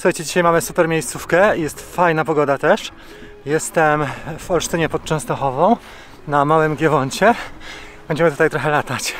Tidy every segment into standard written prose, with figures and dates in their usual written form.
Słuchajcie, dzisiaj mamy super miejscówkę, jest fajna pogoda też. Jestem w Olsztynie pod Częstochową, na Małym Giewoncie. Będziemy tutaj trochę latać.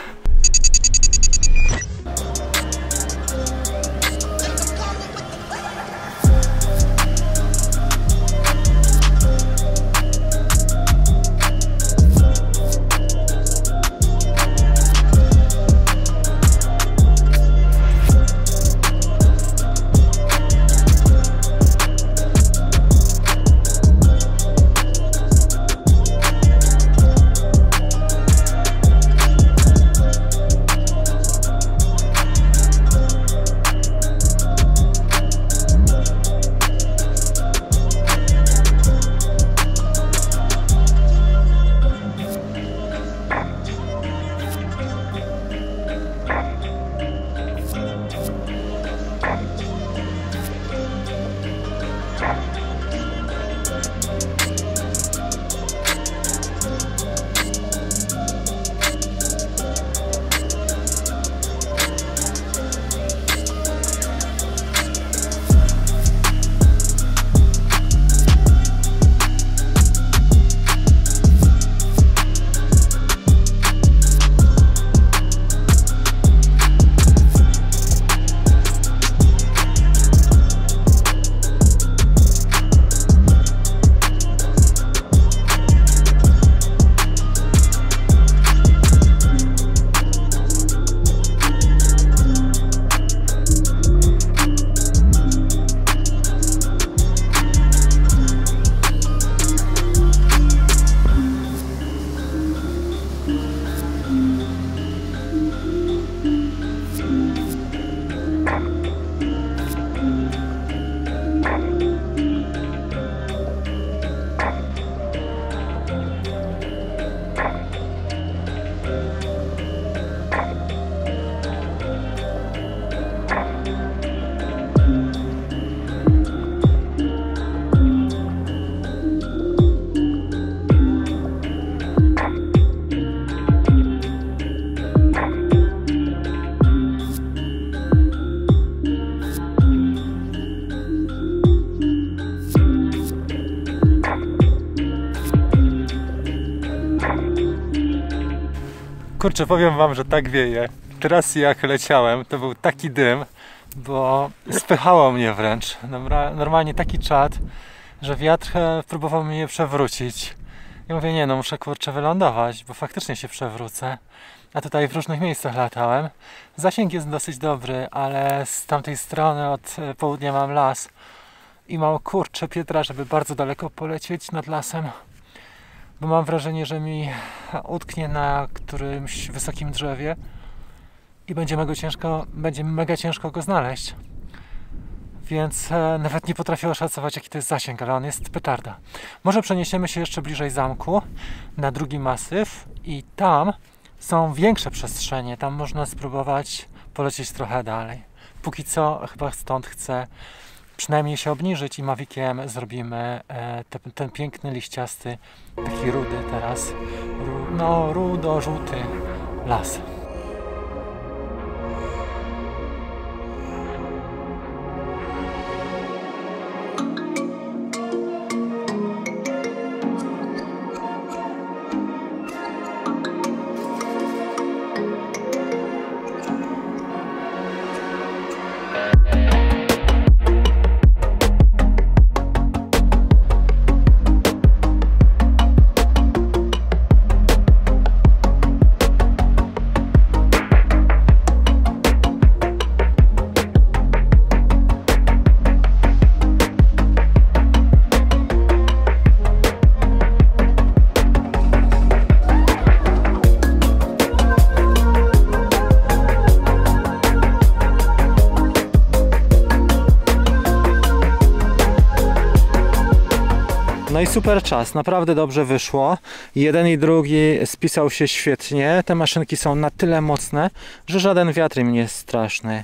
Kurczę, powiem wam, że tak wieje. Teraz jak leciałem, to był taki dym, bo spychało mnie wręcz. Normalnie taki czad, że wiatr próbował mnie przewrócić. I mówię, nie no, muszę kurczę wylądować, bo faktycznie się przewrócę. A tutaj w różnych miejscach latałem. Zasięg jest dosyć dobry, ale z tamtej strony od południa mam las. I mam kurczę Pietra, żeby bardzo daleko polecieć nad lasem. Bo mam wrażenie, że mi utknie na którymś wysokim drzewie i będzie mega ciężko go znaleźć. Więc nawet nie potrafię oszacować, jaki to jest zasięg, ale on jest petarda. Może przeniesiemy się jeszcze bliżej zamku, na drugi masyw i tam są większe przestrzenie. Tam można spróbować polecieć trochę dalej. Póki co chyba stąd chcę przynajmniej się obniżyć i Maviciem zrobimy ten piękny, liściasty, taki rudy teraz, no rudo-żółty las. No i super czas, naprawdę dobrze wyszło. Jeden i drugi spisał się świetnie. Te maszynki są na tyle mocne, że żaden wiatr im nie jest straszny.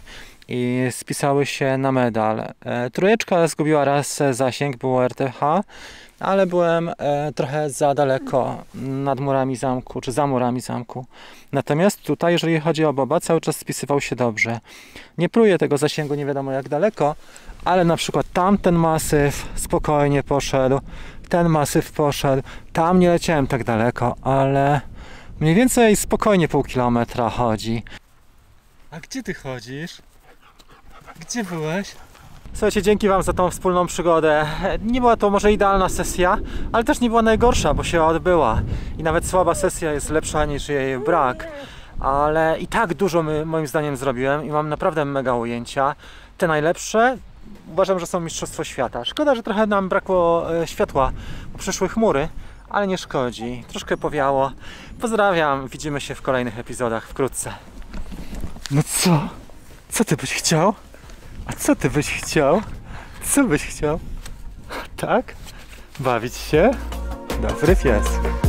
i spisały się na medal. Trójeczka zgubiła raz zasięg, było RTH, ale byłem trochę za daleko nad murami zamku, czy za murami zamku. Natomiast tutaj, jeżeli chodzi o boba, cały czas spisywał się dobrze. Nie pluję tego zasięgu nie wiadomo jak daleko, ale na przykład tamten masyw spokojnie poszedł, ten masyw poszedł, tam nie leciałem tak daleko, ale mniej więcej spokojnie pół kilometra chodzi. A gdzie ty chodzisz? Gdzie byłeś? Słuchajcie, dzięki wam za tą wspólną przygodę. Nie była to może idealna sesja, ale też nie była najgorsza, bo się odbyła. I nawet słaba sesja jest lepsza niż jej brak. Ale i tak dużo moim zdaniem zrobiłem i mam naprawdę mega ujęcia. Te najlepsze uważam, że są mistrzostwo świata. Szkoda, że trochę nam brakło światła, bo przyszły chmury, ale nie szkodzi. Troszkę powiało. Pozdrawiam, widzimy się w kolejnych epizodach wkrótce. No co? Co ty byś chciał? A co ty byś chciał? Co byś chciał? Tak? Bawić się? Dobry pies.